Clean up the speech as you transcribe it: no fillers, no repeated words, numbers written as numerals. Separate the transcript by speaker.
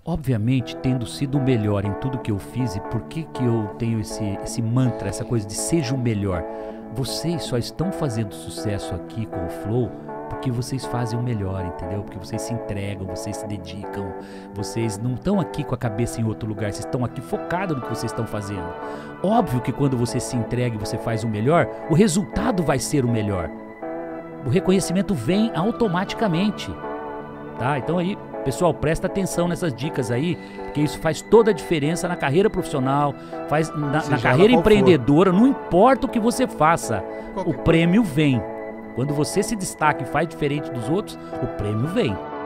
Speaker 1: Obviamente, tendo sido o melhor em tudo que eu fiz, e por que que eu tenho esse mantra, essa coisa de seja o melhor? Vocês só estão fazendo sucesso aqui com o Flow porque vocês fazem o melhor, entendeu? Porque vocês se entregam, vocês se dedicam, vocês não estão aqui com a cabeça em outro lugar, vocês estão aqui focados no que vocês estão fazendo. Óbvio que quando você se entrega e você faz o melhor, o resultado vai ser o melhor. O reconhecimento vem automaticamente, tá? Então aí, pessoal, presta atenção nessas dicas aí, porque isso faz toda a diferença na carreira profissional, faz na carreira empreendedora, não importa o que você faça, o prêmio vem. Quando você se destaca e faz diferente dos outros, o prêmio vem.